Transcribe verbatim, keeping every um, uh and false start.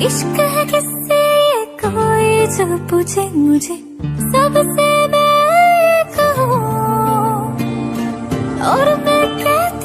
इश्क है किससे ये कोई जो पूछे मुझे, सबसे मैं कहूँ और मैं कहती